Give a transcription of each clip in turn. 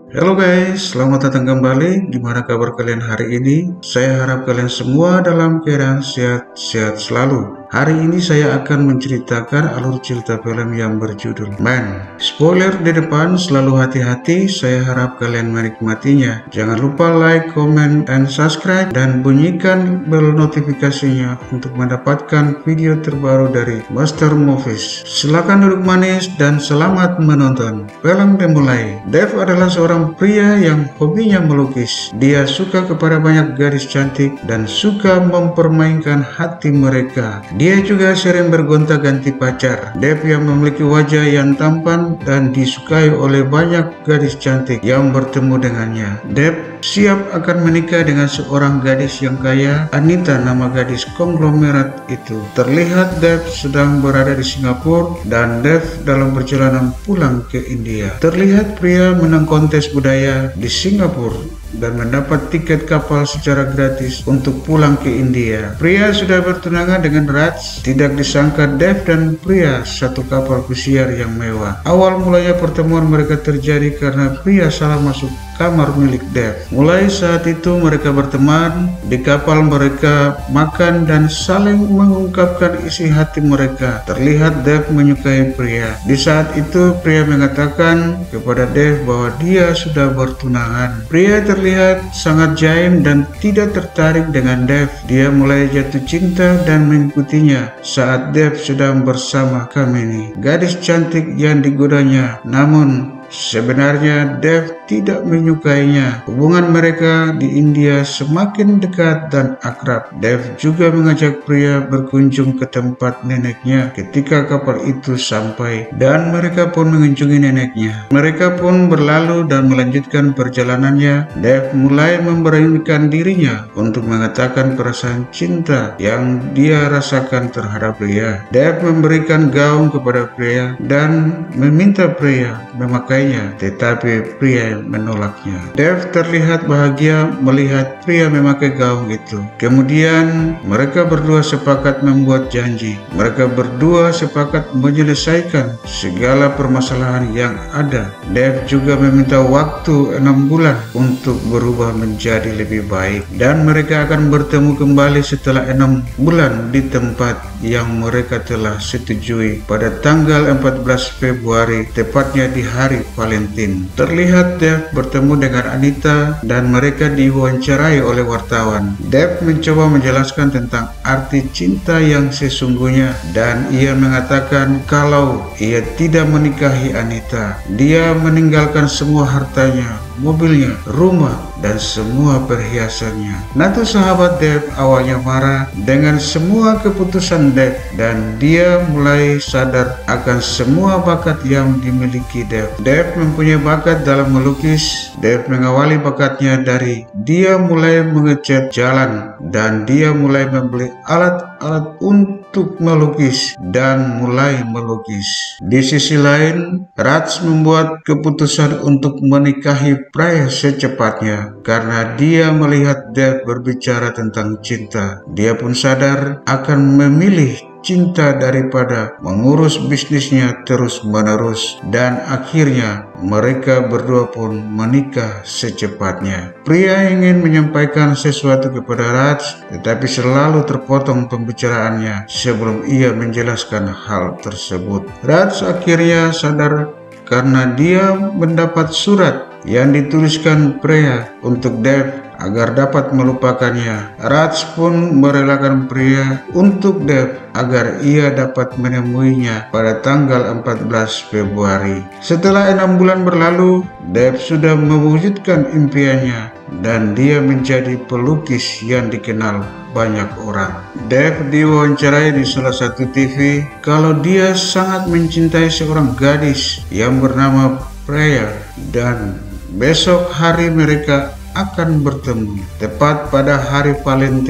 Halo guys, selamat datang kembali. Gimana kabar kalian hari ini? Saya harap kalian semua dalam keadaan sehat-sehat selalu. Hari ini saya akan menceritakan alur cerita film yang berjudul Man. Spoiler di depan, selalu hati-hati. Saya harap kalian menikmatinya. Jangan lupa like, comment, dan subscribe, dan bunyikan bel notifikasinya untuk mendapatkan video terbaru dari Master Movies. Silakan duduk manis dan selamat menonton. Film dimulai. Dev adalah seorang pria yang hobinya melukis. Dia suka kepada banyak gadis cantik dan suka mempermainkan hati mereka. Dia juga sering bergonta-ganti pacar. Dev yang memiliki wajah yang tampan dan disukai oleh banyak gadis cantik yang bertemu dengannya. Dev siap akan menikah dengan seorang gadis yang kaya. Anita nama gadis konglomerat itu. Terlihat Dev sedang berada di Singapura dan Dev dalam perjalanan pulang ke India. Terlihat pria menang kontes budaya di Singapura dan mendapat tiket kapal secara gratis untuk pulang ke India. Pria sudah bertunangan dengan Raj. Tidak disangka Dev dan pria satu kapal pesiar yang mewah. Awal mulanya pertemuan mereka terjadi karena pria salah masuk kamar milik Dev. Mulai saat itu mereka berteman. Di kapal mereka makan dan saling mengungkapkan isi hati mereka. Terlihat Dev menyukai pria. Di saat itu pria mengatakan kepada Dev bahwa dia sudah bertunangan. Pria terlihat sangat jaim dan tidak tertarik dengan Dev. Dia mulai jatuh cinta dan mengikutinya saat Dev sedang bersama Kamini, gadis cantik yang digodanya. Namun sebenarnya Dev tidak menyukainya. Hubungan mereka di India semakin dekat dan akrab. Dev juga mengajak pria berkunjung ke tempat neneknya ketika kapal itu sampai, dan mereka pun mengunjungi neneknya. Mereka pun berlalu dan melanjutkan perjalanannya. Dev mulai memberanikan dirinya untuk mengatakan perasaan cinta yang dia rasakan terhadap pria. Dev memberikan gaun kepada pria dan meminta pria memakainya, tetapi pria menolaknya. Dev terlihat bahagia melihat pria memakai gaun itu. Kemudian mereka berdua sepakat membuat janji. Mereka berdua sepakat menyelesaikan segala permasalahan yang ada. Dev juga meminta waktu 6 bulan untuk berubah menjadi lebih baik, dan mereka akan bertemu kembali setelah 6 bulan di tempat yang mereka telah setujui pada tanggal 14 Februari, tepatnya di hari Valentine. Terlihat Dev bertemu dengan Anita dan mereka diwawancarai oleh wartawan. Dev mencoba menjelaskan tentang arti cinta yang sesungguhnya, dan ia mengatakan kalau ia tidak menikahi Anita, dia meninggalkan semua hartanya, mobilnya, rumah, dan semua perhiasannya. Natu sahabat Dev awalnya marah dengan semua keputusan Dev, dan dia mulai sadar akan semua bakat yang dimiliki Dev. Dev mempunyai bakat dalam melukis. Dev mengawali bakatnya dari dia mulai mengecat jalan, dan dia mulai membeli alat-alat untuk melukis dan mulai melukis. Di sisi lain, Raj membuat keputusan untuk menikahi pria secepatnya karena dia melihat Dev berbicara tentang cinta. Dia pun sadar akan memilih cinta daripada mengurus bisnisnya terus-menerus, dan akhirnya mereka berdua pun menikah secepatnya. Pria ingin menyampaikan sesuatu kepada Raj, tetapi selalu terpotong pembicaraannya sebelum ia menjelaskan hal tersebut. Raj akhirnya sadar karena dia mendapat surat yang dituliskan pria untuk Dev agar dapat melupakannya. Raj pun merelakan pria untuk Dev agar ia dapat menemuinya pada tanggal 14 Februari. Setelah 6 bulan berlalu, Dev sudah mewujudkan impiannya dan dia menjadi pelukis yang dikenal banyak orang. Dev diwawancarai di salah satu TV kalau dia sangat mencintai seorang gadis yang bernama Freya, dan besok hari mereka akan bertemu tepat pada hari Valentine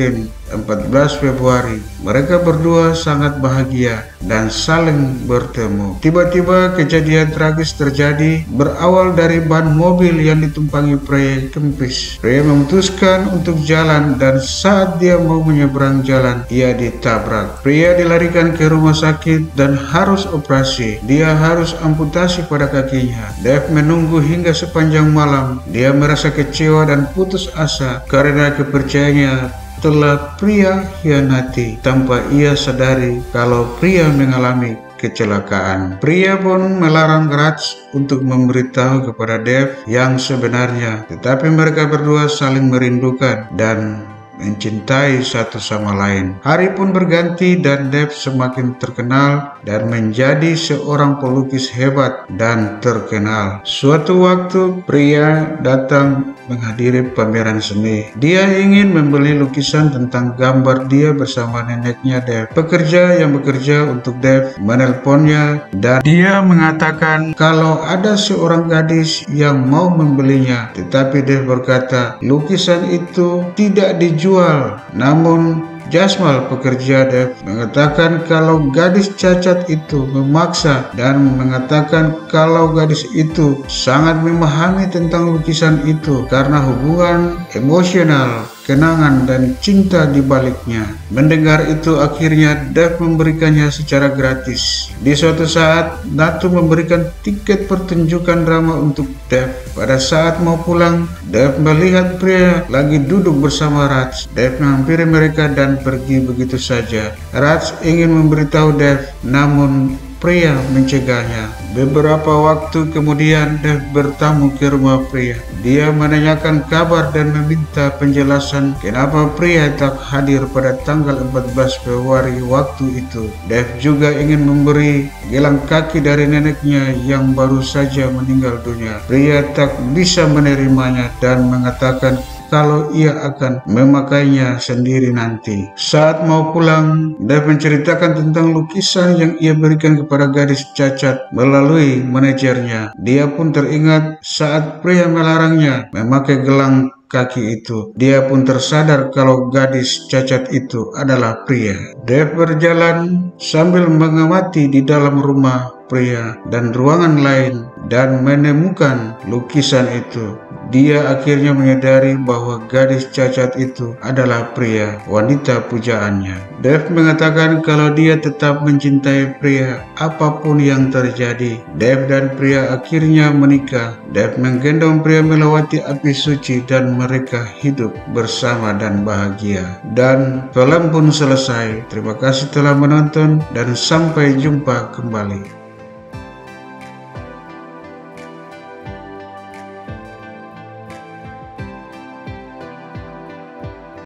14 Februari. Mereka berdua sangat bahagia dan saling bertemu. Tiba-tiba kejadian tragis terjadi, berawal dari ban mobil yang ditumpangi pria kempis. Pria memutuskan untuk jalan dan saat dia mau menyeberang jalan, ia ditabrak. Pria dilarikan ke rumah sakit dan harus operasi. Dia harus amputasi pada kakinya. Dave menunggu hingga sepanjang malam. Dia merasa kecewa dan putus asa karena kepercayaannya telah pria hianati tanpa ia sadari kalau pria mengalami kecelakaan. Pria pun melarang Raj untuk memberitahu kepada Dave yang sebenarnya, tetapi mereka berdua saling merindukan dan mencintai satu sama lain. Hari pun berganti dan Dave semakin terkenal dan menjadi seorang pelukis hebat dan terkenal. Suatu waktu pria datang menghadiri pameran seni. Dia ingin membeli lukisan tentang gambar dia bersama neneknya Dave. Pekerja yang bekerja untuk Dave menelponnya dan dia mengatakan kalau ada seorang gadis yang mau membelinya. Tetapi Dave berkata lukisan itu tidak dijual. Namun Jasmal, pekerja Dave, mengatakan kalau gadis cacat itu memaksa dan mengatakan kalau gadis itu sangat memahami tentang lukisan itu karena hubungan emosional, kenangan, dan cinta di baliknya. Mendengar itu akhirnya Dave memberikannya secara gratis. Di suatu saat, Natu memberikan tiket pertunjukan drama untuk Dave. Pada saat mau pulang, Dave melihat pria lagi duduk bersama Raj. Dave menghampiri mereka dan pergi begitu saja. Raj ingin memberitahu Dave, namun pria mencegahnya. Beberapa waktu kemudian Dave bertamu ke rumah pria. Dia menanyakan kabar dan meminta penjelasan kenapa pria tak hadir pada tanggal 14 Februari waktu itu. Dave juga ingin memberi gelang kaki dari neneknya yang baru saja meninggal dunia. Pria tak bisa menerimanya dan mengatakan kalau ia akan memakainya sendiri nanti. Saat mau pulang, Dave menceritakan tentang lukisan yang ia berikan kepada gadis cacat melalui manajernya. Dia pun teringat saat pria melarangnya memakai gelang kaki itu. Dia pun tersadar kalau gadis cacat itu adalah pria. Dave berjalan sambil mengamati di dalam rumah pria dan ruangan lain dan menemukan lukisan itu. Dia akhirnya menyadari bahwa gadis cacat itu adalah pria, wanita pujaannya. Dave mengatakan kalau dia tetap mencintai pria apapun yang terjadi. Dave dan pria akhirnya menikah. Dave menggendong pria melewati api suci dan mereka hidup bersama dan bahagia. Dan film pun selesai. Terima kasih telah menonton dan sampai jumpa kembali.